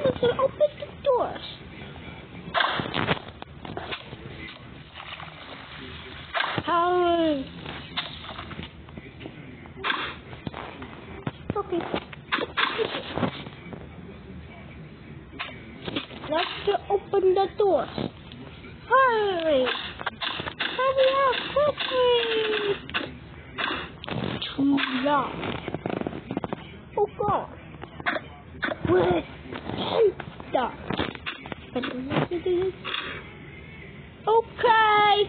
Let's open the doors. Hurry. Okay. Let's open the doors. Hurry. Hurry up, quickly. Too loud. Oh God. Where's Santa? Okay.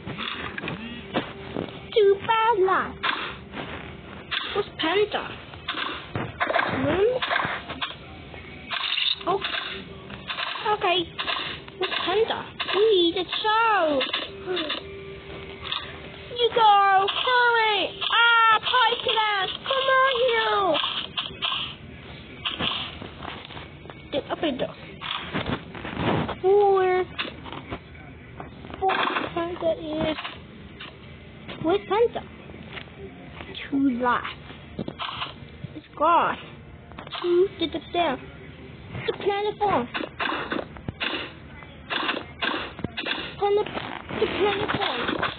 Too bad luck. What's Panda? Oh. Okay. What's Panda? We need a show. You go. Hurry. Ah, Python. Come on, you. Get up and down. Four Panda is. Where's Panda? Too last. It's gone. Who did it there? The planet form. The planet form.